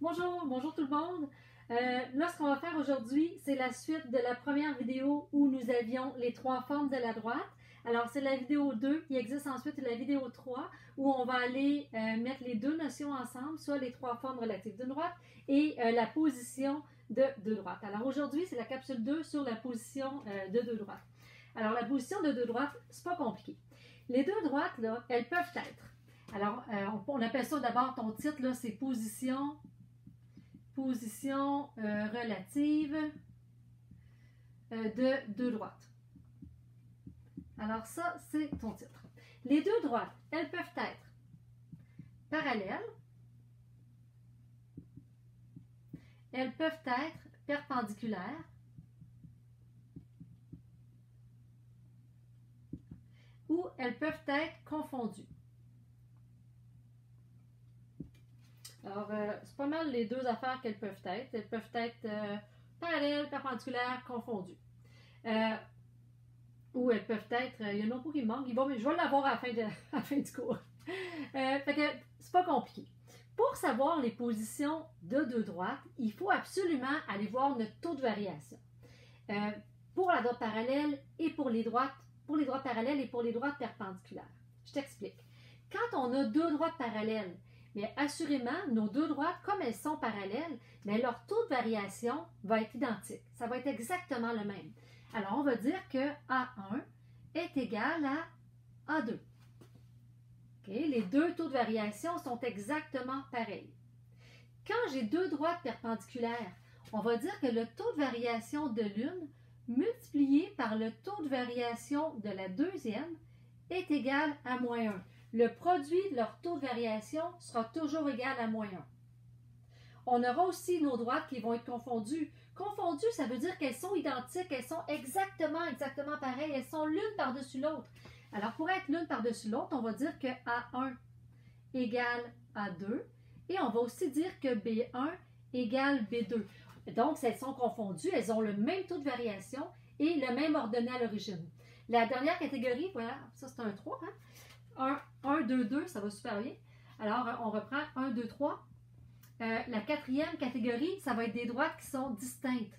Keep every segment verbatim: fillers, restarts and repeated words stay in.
Bonjour, bonjour tout le monde. Euh, là, ce qu'on va faire aujourd'hui, c'est la suite de la première vidéo où nous avions les trois formes de la droite. Alors, c'est la vidéo deux. Il existe ensuite la vidéo trois où on va aller euh, mettre les deux notions ensemble, soit les trois formes relatives d'une droite et euh, la position de deux droites. Alors, aujourd'hui, c'est la capsule deux sur la position euh, de deux droites. Alors, la position de deux droites, c'est pas compliqué. Les deux droites, là, elles peuvent être. Alors, euh, on, on appelle ça d'abord, ton titre, là, c'est position position euh, relative euh, de deux droites. Alors ça, c'est ton titre. Les deux droites, elles peuvent être parallèles, elles peuvent être perpendiculaires, ou elles peuvent être confondues. Alors, euh, c'est pas mal les deux affaires qu'elles peuvent être. Elles peuvent être euh, parallèles, perpendiculaires, confondues. Euh, ou elles peuvent être, euh, il y en a beaucoup qui manquent, ils vont, je vais l'avoir à la fin, de, à la fin du cours. Euh, fait que c'est pas compliqué. Pour savoir les positions de deux droites, il faut absolument aller voir notre taux de variation. Euh, pour la droite parallèle et pour les droites, pour les droites parallèles et pour les droites perpendiculaires. Je t'explique. Quand on a deux droites parallèles, mais assurément, nos deux droites, comme elles sont parallèles, mais leur taux de variation va être identique. Ça va être exactement le même. Alors, on va dire que A un est égal à A deux. Okay? Les deux taux de variation sont exactement pareils. Quand j'ai deux droites perpendiculaires, on va dire que le taux de variation de l'une multiplié par le taux de variation de la deuxième est égal à moins un. Le produit de leur taux de variation sera toujours égal à moins un. On aura aussi nos droites qui vont être confondues. Confondues, ça veut dire qu'elles sont identiques, elles sont exactement, exactement pareilles, elles sont l'une par-dessus l'autre. Alors, pour être l'une par-dessus l'autre, on va dire que A un égale A deux et on va aussi dire que B un égale B deux. Donc, elles sont confondues, elles ont le même taux de variation et le même ordonnée à l'origine. La dernière catégorie, voilà, ça c'est un trois, hein? un, deux, deux, ça va super bien. Alors, on reprend un, deux, trois. Euh, la quatrième catégorie, ça va être des droites qui sont distinctes.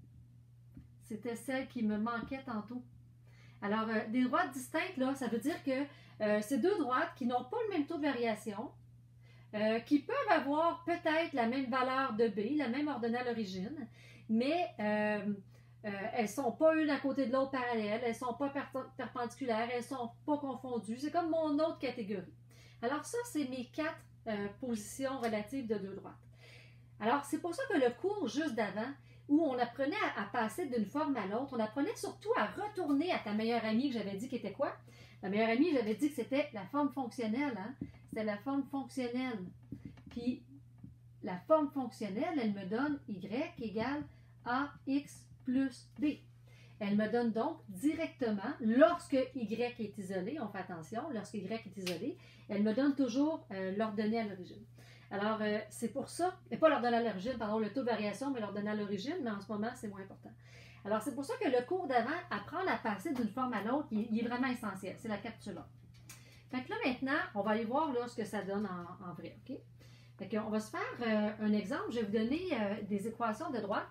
C'était celle qui me manquait tantôt. Alors, euh, des droites distinctes, là, ça veut dire que euh, c'est deux droites qui n'ont pas le même taux de variation, euh, qui peuvent avoir peut-être la même valeur de B, la même ordonnée à l'origine, mais euh, Euh, elles ne sont pas une à côté de l'autre parallèles, elles ne sont pas perpendiculaires, elles ne sont pas confondues. C'est comme mon autre catégorie. Alors ça, c'est mes quatre euh, positions relatives de deux droites. Alors, c'est pour ça que le cours juste d'avant, où on apprenait à, à passer d'une forme à l'autre, on apprenait surtout à retourner à ta meilleure amie que j'avais dit qui était quoi? La meilleure amie, j'avais dit que c'était la forme fonctionnelle. Hein? C'était la forme fonctionnelle. Puis, la forme fonctionnelle, elle me donne Y égale A X plus B. Elle me donne donc directement, lorsque Y est isolé, on fait attention, lorsque Y est isolé, elle me donne toujours euh, l'ordonnée à l'origine. Alors, euh, c'est pour ça, et pas l'ordonnée à l'origine, pardon, le taux de variation, mais l'ordonnée à l'origine, mais en ce moment, c'est moins important. Alors, c'est pour ça que le cours d'avant, apprendre à passer d'une forme à l'autre, il, il est vraiment essentiel. C'est la capsule un. Fait que là, maintenant, on va aller voir là, ce que ça donne en, en vrai, OK? Fait qu'on va se faire euh, un exemple. Je vais vous donner euh, des équations de droite.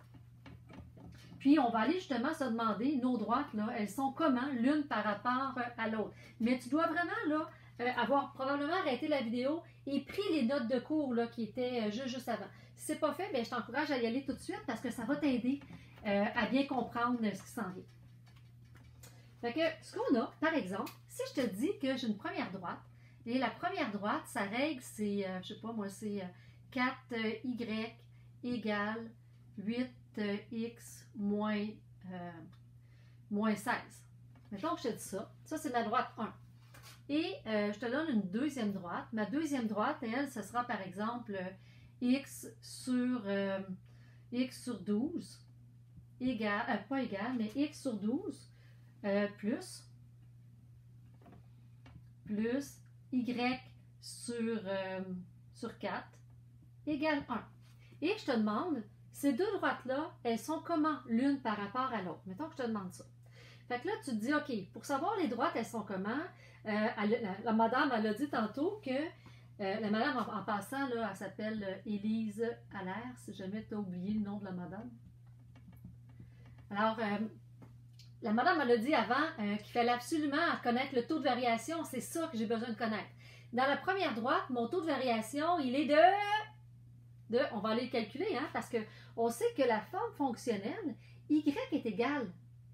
Puis, on va aller justement se demander, nos droites, là, elles sont comment l'une par rapport à l'autre. Mais tu dois vraiment là, euh, avoir probablement arrêté la vidéo et pris les notes de cours là, qui étaient euh, juste, juste avant. Si ce n'est pas fait, bien, je t'encourage à y aller tout de suite parce que ça va t'aider euh, à bien comprendre ce qui s'en vient. Fait que, ce qu'on a, par exemple, si je te dis que j'ai une première droite, et la première droite, sa règle, c'est, euh, je sais pas moi, c'est euh, quatre Y égale huit X moins, euh, moins seize. Mettons que je te dis ça. Ça, c'est ma droite un. Et euh, je te donne une deuxième droite. Ma deuxième droite, elle, ce sera par exemple X sur, euh, X sur douze, égal, euh, pas égal, mais X sur douze, euh, plus, plus Y sur, euh, sur quatre, égale un. Et je te demande, ces deux droites-là, elles sont comment l'une par rapport à l'autre? Mettons que je te demande ça. Fait que là, tu te dis, OK, pour savoir les droites, elles sont comment? Euh, elle, la, la madame, elle a dit tantôt que Euh, la madame, en, en passant, là, elle s'appelle euh, Élise Allaire, si jamais tu as oublié le nom de la madame. Alors, euh, la madame elle a dit avant euh, qu'il fallait absolument connaître le taux de variation. C'est ça que j'ai besoin de connaître. Dans la première droite, mon taux de variation, il est de... de on va aller le calculer, hein, parce qu'on sait que la forme fonctionnelle, y est égal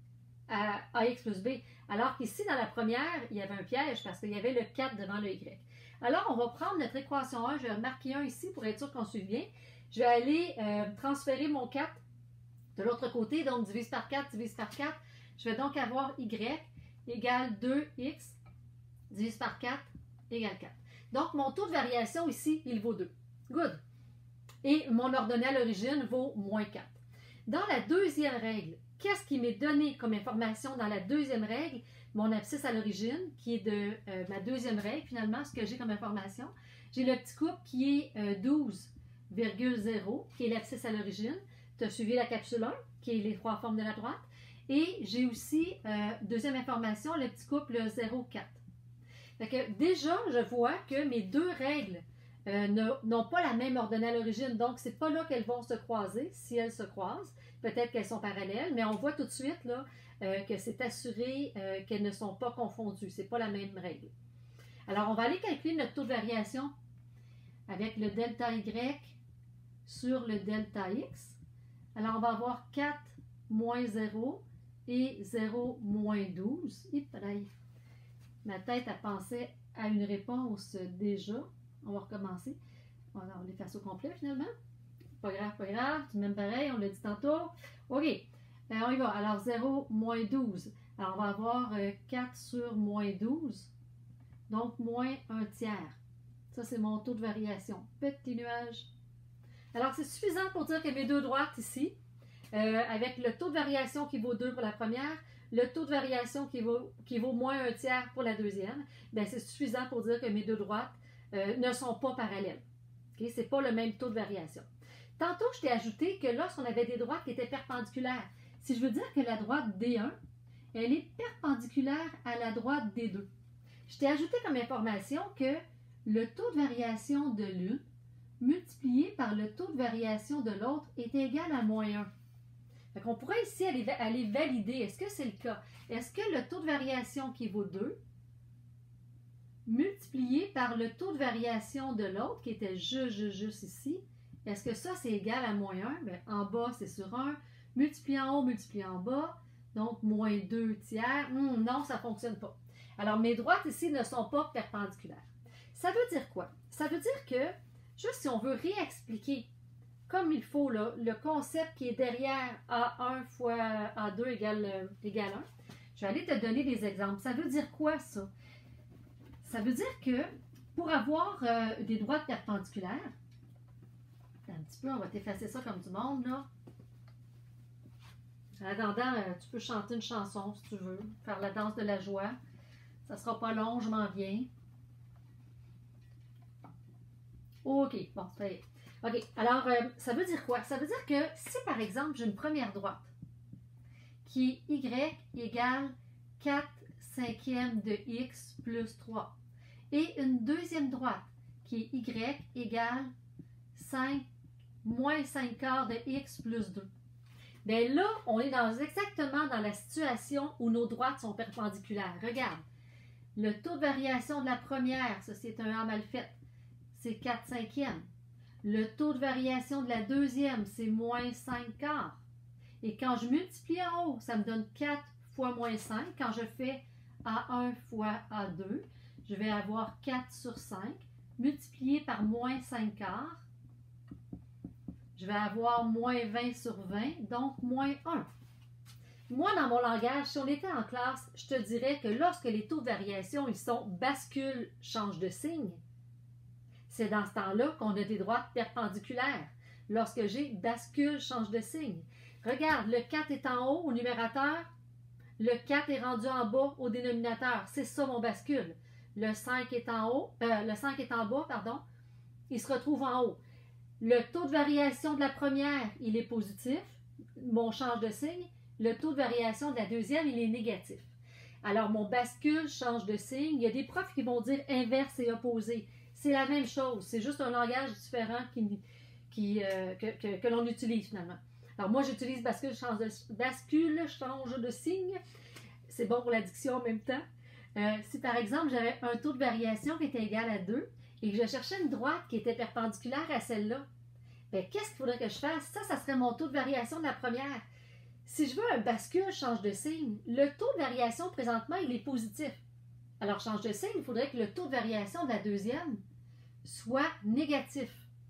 à ax plus b. Alors qu'ici, dans la première, il y avait un piège parce qu'il y avait le quatre devant le y. Alors, on va prendre notre équation un. Je vais marquer un ici pour être sûr qu'on suit bien. Je vais aller euh, transférer mon quatre de l'autre côté. Donc, divise par quatre, divise par quatre. Je vais donc avoir y égale deux x divise par quatre égale quatre. Donc, mon taux de variation ici, il vaut deux. Good. Et mon ordonnée à l'origine vaut moins quatre. Dans la deuxième règle, qu'est-ce qui m'est donné comme information dans la deuxième règle? Mon abscisse à l'origine, qui est de euh, ma deuxième règle, finalement, ce que j'ai comme information. J'ai le petit couple qui est euh, douze virgule zéro, qui est l'abscisse à l'origine. Tu as suivi la capsule un, qui est les trois formes de la droite. Et j'ai aussi, euh, deuxième information, le petit couple zéro virgule quatre. Fait que déjà, je vois que mes deux règles euh, n'ont pas la même ordonnée à l'origine. Donc, c'est pas là qu'elles vont se croiser, si elles se croisent. Peut-être qu'elles sont parallèles, mais on voit tout de suite là, euh, que c'est assuré euh, qu'elles ne sont pas confondues. Ce n'est pas la même règle. Alors, on va aller calculer notre taux de variation avec le delta Y sur le delta X. Alors, on va avoir quatre moins zéro et zéro moins douze. Et pareil, ma tête a pensé à une réponse déjà. On va recommencer. On va les faire au complet finalement. Pas grave, pas grave. C'est même pareil, on l'a dit tantôt. OK. Euh, on y va. Alors, zéro moins douze. Alors, on va avoir euh, quatre sur moins douze. Donc, moins un tiers. Ça, c'est mon taux de variation. Petit nuage. Alors, c'est suffisant pour dire que mes deux droites ici, euh, avec le taux de variation qui vaut deux pour la première, le taux de variation qui vaut, qui vaut moins un tiers pour la deuxième, bien, c'est suffisant pour dire que mes deux droites euh, ne sont pas parallèles. Okay? Ce n'est pas le même taux de variation. Tantôt, je t'ai ajouté que lorsqu'on avait des droites qui étaient perpendiculaires, si je veux dire que la droite D un, elle est perpendiculaire à la droite D deux. Je t'ai ajouté comme information que le taux de variation de l'une multiplié par le taux de variation de l'autre est égal à moins un. Donc, on pourrait ici aller, aller valider. Est-ce que c'est le cas? Est-ce que le taux de variation qui vaut deux multiplié par le taux de variation de l'autre, qui était juste, juste, juste ici, est-ce que ça, c'est égal à moins un? Bien, en bas, c'est sur un. Multiplié en haut, multiplié en bas. Donc, moins deux tiers. Hum, non, ça ne fonctionne pas. Alors, mes droites ici ne sont pas perpendiculaires. Ça veut dire quoi? Ça veut dire que, juste si on veut réexpliquer comme il faut là, le concept qui est derrière A un fois A deux égale, euh, égale un, je vais aller te donner des exemples. Ça veut dire quoi, ça? Ça veut dire que pour avoir euh, des droites perpendiculaires, un petit peu, on va t'effacer ça comme du monde, là. En attendant, euh, tu peux chanter une chanson si tu veux, faire la danse de la joie. Ça sera pas long, je m'en viens. OK, bon, ça y est. OK, alors, euh, ça veut dire quoi? Ça veut dire que si, par exemple, j'ai une première droite qui est Y égale quatre cinquièmes de X plus trois et une deuxième droite qui est Y égale cinq moins cinq quarts de X plus deux. Bien là, on est dans, exactement dans la situation où nos droites sont perpendiculaires. Regarde, le taux de variation de la première, ça c'est un A mal fait, c'est quatre cinquièmes. Le taux de variation de la deuxième, c'est moins cinq quarts. Et quand je multiplie en haut, ça me donne quatre fois moins cinq. Quand je fais A un fois A deux, je vais avoir quatre sur cinq multiplié par moins cinq quarts. Je vais avoir moins vingt sur vingt, donc moins un. Moi, dans mon langage, si on était en classe, je te dirais que lorsque les taux de variation, ils sont bascule, change de signe, c'est dans ce temps-là qu'on a des droites perpendiculaires. Lorsque j'ai bascule, change de signe. Regarde, le quatre est en haut au numérateur, le quatre est rendu en bas au dénominateur. C'est ça mon bascule. Le cinq est en haut, euh, le cinq est en bas, pardon, il se retrouve en haut. Le taux de variation de la première, il est positif, mon change de signe. Le taux de variation de la deuxième, il est négatif. Alors, mon bascule change de signe. Il y a des profs qui vont dire inverse et opposé. c'est la même chose. C'est juste un langage différent qui, qui, euh, que, que, que l'on utilise finalement. Alors moi, j'utilise bascule, change de, bascule, change de signe. C'est bon pour la diction en même temps. Euh, si par exemple, j'avais un taux de variation qui était égal à deux et que je cherchais une droite qui était perpendiculaire à celle-là, bien, qu'est-ce qu'il faudrait que je fasse? Ça, ça serait mon taux de variation de la première. Si je veux un bascule, change de signe, le taux de variation présentement, il est positif. Alors, change de signe, il faudrait que le taux de variation de la deuxième soit négatif.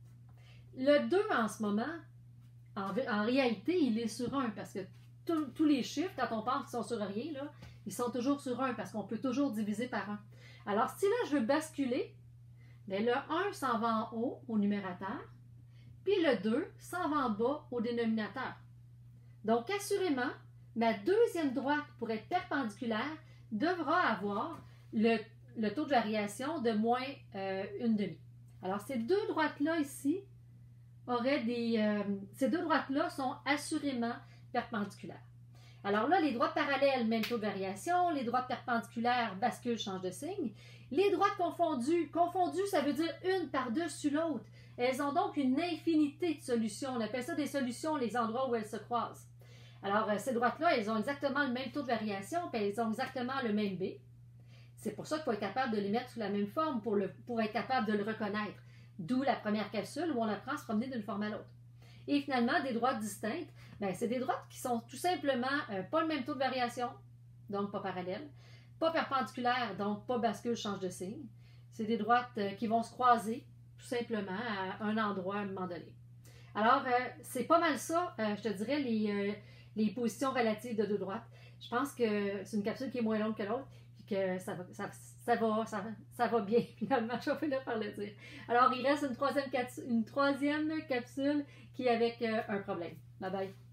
Le deux en ce moment, en, en réalité, il est sur un parce que tout, tous les chiffres, quand on pense qu'ils sont sur rien, là, ils sont toujours sur un parce qu'on peut toujours diviser par un. Alors, si là, je veux basculer, bien, le un s'en va en haut au numérateur, puis le deux s'en va en bas au dénominateur. Donc, assurément, ma deuxième droite, pour être perpendiculaire, devra avoir le, le taux de variation de moins euh, une demi. Alors, ces deux droites-là ici auraient des... Euh, ces deux droites-là sont assurément perpendiculaires. Alors là, les droites parallèles, même taux de variation. Les droites perpendiculaires, bascule, change de signe. Les droites confondues, confondues, ça veut dire une par-dessus l'autre. Elles ont donc une infinité de solutions. On appelle ça des solutions, les endroits où elles se croisent. Alors, ces droites-là, elles ont exactement le même taux de variation, puis elles ont exactement le même B. C'est pour ça qu'il faut être capable de les mettre sous la même forme pour, le, pour être capable de le reconnaître. D'où la première capsule où on apprend à se promener d'une forme à l'autre. Et finalement, des droites distinctes, bien, c'est des droites qui sont tout simplement euh, pas le même taux de variation, donc pas parallèles, pas perpendiculaires, donc pas bascule, change de signe. C'est des droites euh, qui vont se croiser tout simplement à un endroit à un moment donné. Alors, euh, c'est pas mal ça, euh, je te dirais, les, euh, les positions relatives de deux droites. Je pense que c'est une capsule qui est moins longue que l'autre, puis que ça va, ça, ça, va, ça, ça va bien, finalement, je vais finir par le dire. Alors, il reste une troisième, une troisième capsule qui est avec euh, un problème. Bye bye.